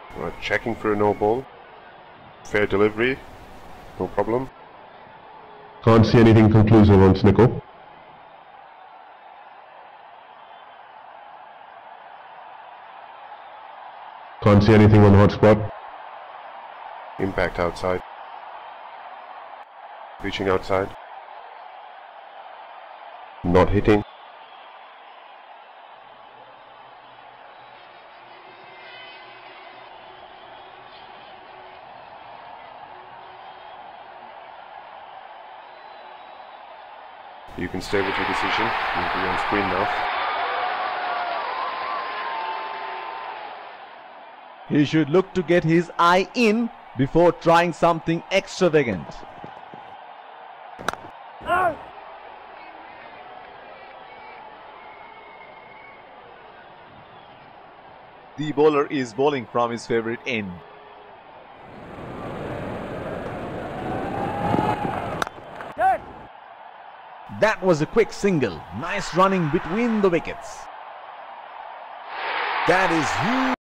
Right, checking for a no ball. Fair delivery, no problem. Can't see anything conclusive on Snickle. Can't see anything on hotspot. Impact outside. Reaching outside. Not hitting. You can stay with your decision. You'll be on screen now. He should look to get his eye in before trying something extravagant. The bowler is bowling from his favorite end. That was a quick single. Nice running between the wickets. That is huge.